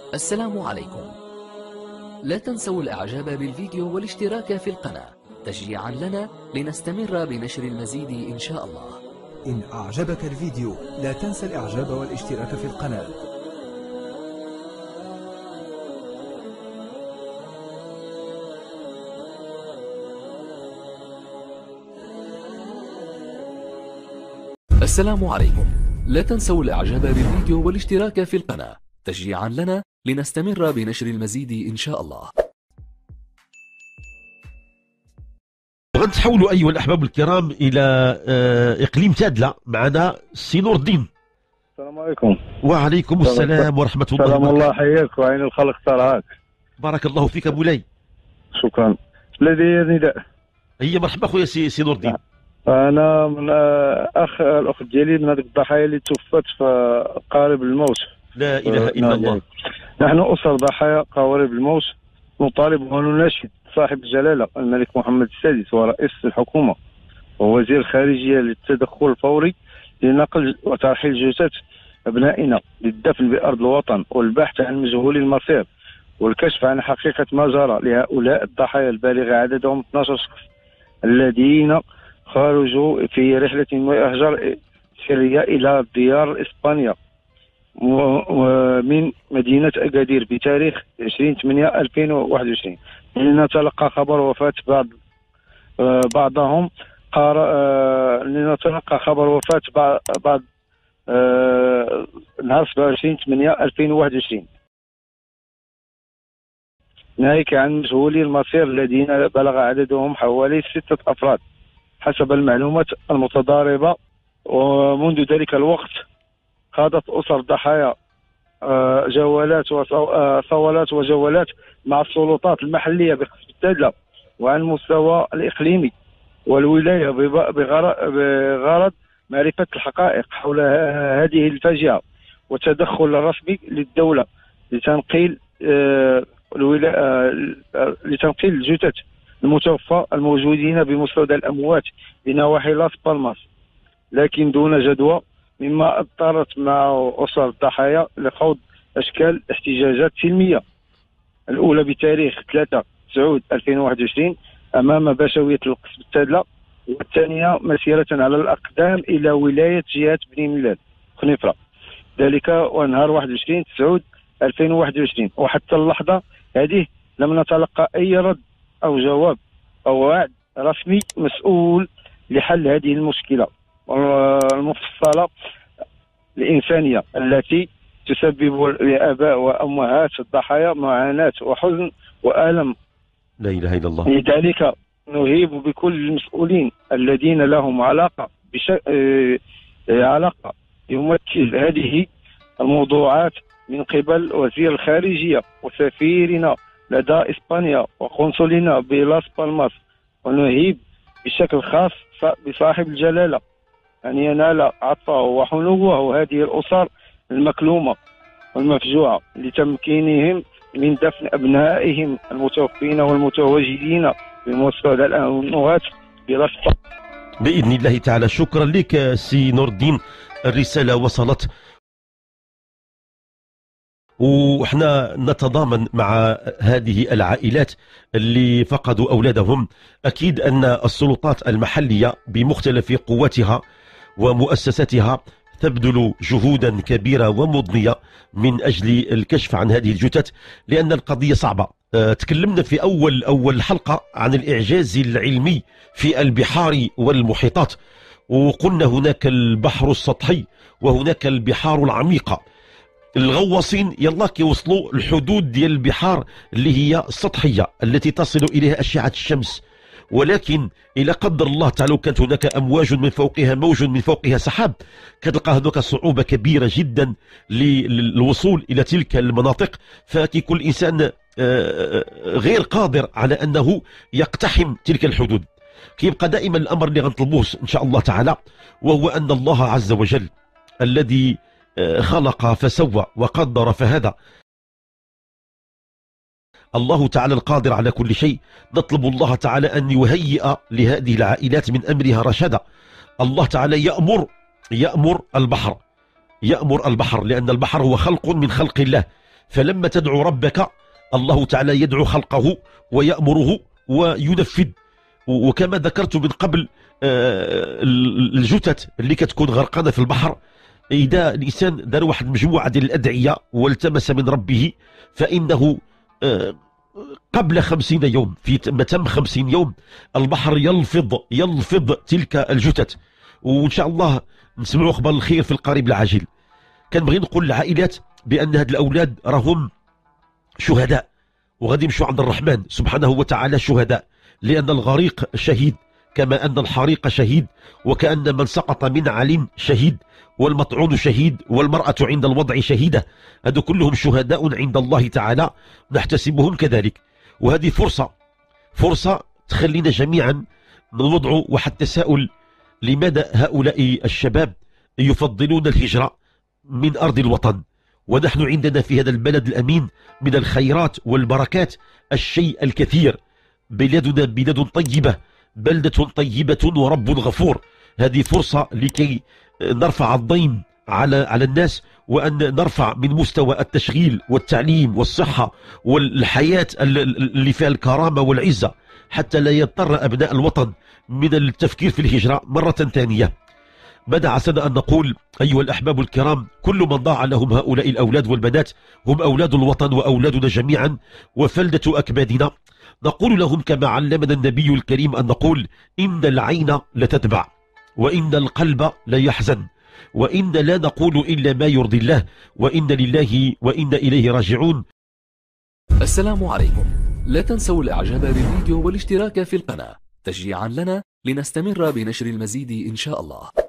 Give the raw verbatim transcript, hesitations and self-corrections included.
السلام عليكم. لا تنسوا الاعجاب بالفيديو والاشتراك في القناة تشجيعا لنا لنستمر بنشر المزيد ان شاء الله. إن أعجبك الفيديو لا تنسى الإعجاب والاشتراك في القناة. السلام عليكم. لا تنسوا الاعجاب بالفيديو والاشتراك في القناة تشجيعا لنا لنستمر بنشر المزيد ان شاء الله. غنتحولوا أيها الأحباب الكرام إلى إقليم تادلة. معنا سي نور الدين. السلام عليكم. وعليكم السلام ورحمة الله وبركاته. سلام الله حياك وعين الخلق ترعاك. بارك الله فيك مولاي. شكرا. لدي نداء. هي مرحبا خويا سي, سي نور الدين. أنا من أخ الأخت ديالي من هذيك الضحايا اللي توفت في قارب الموت. لا إله إلا الله. نحن أسر ضحايا قوارب الموت نطالب ونناشد صاحب الجلالة الملك محمد السادس ورئيس الحكومة ووزير الخارجية للتدخل الفوري لنقل وترحيل جثث أبنائنا للدفن بأرض الوطن والبحث عن مجهول المصير والكشف عن حقيقة ما جرى لهؤلاء الضحايا البالغ عددهم اثني عشر شخص الذين خرجوا في رحلة مهاجر سرية إلى ديار إسبانيا ومن مدينة أكادير بتاريخ عشرين ثمانية ألفين وواحد وعشرين. لنتلقى خبر وفاة بعض بعضهم قار لنتلقى خبر وفاة بعض, بعض نهار سبعة وعشرين ثمانية ألفين وواحد وعشرين ناهيك عن مجهولي المصير الذين بلغ عددهم حوالي ستة أفراد حسب المعلومات المتضاربة. ومنذ ذلك الوقت خاضت أسر ضحايا جولات وصولات وجولات مع السلطات المحلية بقسم التادلة وعلى المستوى الإقليمي والولاية بغرض معرفة الحقائق حول هذه الفاجعة والتدخل الرسمي للدولة لتنقيل لتنقيل الجثث المتوفى الموجودين بمستودع الأموات بنواحي لاس بالماس، لكن دون جدوى، مما اضطرت مع أسر الضحايا لخوض أشكال احتجاجات سلمية. الأولى بتاريخ ثلاثة تسعود ألفين وواحد وعشرين أمام باشوية القسم التادلة، والثانية مسيرة على الأقدام إلى ولاية جهة بني ملال خنيفرة، ذلك ونهار واحد وعشرين تسعود ألفين وواحد وعشرين. وحتى اللحظة هذه لم نتلقى أي رد أو جواب أو وعد رسمي مسؤول لحل هذه المشكلة المفصلة الإنسانية التي تسبب لآباء وأمهات الضحايا معاناة وحزن وألم. لا إله إلا الله. لذلك نهيب بكل المسؤولين الذين لهم علاقة بش... علاقة يمثل هذه الموضوعات من قبل وزير الخارجية وسفيرنا لدى إسبانيا وقنصلنا بلاس بالماس، ونهيب بشكل خاص بصاحب الجلالة أن ينال عطفه وحنوه هذه الأسر المكلومة والمفجوعة لتمكينهم من دفن أبنائهم المتوفين والمتواجدين بمستودع الأموات بلاس بالماس بإذن الله تعالى. شكرا لك سي نور الدين، الرسالة وصلت، وحنا نتضامن مع هذه العائلات اللي فقدوا أولادهم. أكيد أن السلطات المحلية بمختلف قواتها ومؤسساتها تبذل جهودا كبيرة ومضنية من أجل الكشف عن هذه الجثث، لأن القضية صعبة. تكلمنا في أول أول حلقة عن الإعجاز العلمي في البحار والمحيطات، وقلنا هناك البحر السطحي وهناك البحار العميقة. الغواصين يلا كيوصلوا الحدود ديال البحار اللي هي السطحية التي تصل إليها أشعة الشمس، ولكن إلى قدر الله تعالى كانت هناك أمواج من فوقها موج من فوقها سحاب، كتلقى هناك صعوبة كبيرة جدا للوصول إلى تلك المناطق. فكيكون الإنسان غير قادر على أنه يقتحم تلك الحدود. كيبقى دائما الأمر اللي غنطلبوه إن شاء الله تعالى، وهو أن الله عز وجل الذي خلق فسوى وقدر فهدى، الله تعالى القادر على كل شيء، نطلب الله تعالى أن يهيئ لهذه العائلات من أمرها رشدا. الله تعالى يأمر يأمر البحر يأمر البحر لأن البحر هو خلق من خلق الله، فلما تدعو ربك الله تعالى يدعو خلقه ويأمره وينفذ. وكما ذكرت من قبل الجثث اللي كتكون غرقانة في البحر، إذا الإنسان دار واحد مجموعة ديال الأدعية والتمس من ربه فإنه قبل خمسين يوم، في تم خمسين يوم البحر يلفظ يلفظ تلك الجثث. وإن شاء الله نسمعوا أخبار الخير في القريب العاجل. كنبغي نقول للعائلات بأن هاد الأولاد راهم شهداء وغادي يمشوا عند الرحمن سبحانه وتعالى شهداء، لأن الغريق شهيد كما أن الحريق شهيد، وكأن من سقط من عل شهيد، والمطعون شهيد، والمرأة عند الوضع شهيدة. هذو كلهم شهداء عند الله تعالى نحتسبهم كذلك. وهذه فرصة فرصة تخلينا جميعا نوضع واحد التساؤل: لماذا هؤلاء الشباب يفضلون الهجرة من أرض الوطن ونحن عندنا في هذا البلد الأمين من الخيرات والبركات الشيء الكثير؟ بلادنا بلاد طيبة، بلدة طيبة ورب غفور. هذه فرصة لكي نرفع الضيم على على الناس، وأن نرفع من مستوى التشغيل والتعليم والصحة والحياة اللي فيها الكرامة والعزة، حتى لا يضطر أبناء الوطن من التفكير في الهجرة مرة ثانية. ماذا عسنا أن نقول أيها الأحباب الكرام؟ كل من ضاع لهم هؤلاء الأولاد والبنات هم أولاد الوطن وأولادنا جميعا وفلدة أكبادنا. نقول لهم كما علمنا النبي الكريم أن نقول: إن العين لتدمع، وإن القلب لا يحزن، وإن لا نقول إلا ما يرضي الله، وإن لله وإن إليه راجعون. السلام عليكم. لا تنسوا الإعجاب بالفيديو والاشتراك في القناة تشجيعا لنا لنستمر بنشر المزيد إن شاء الله.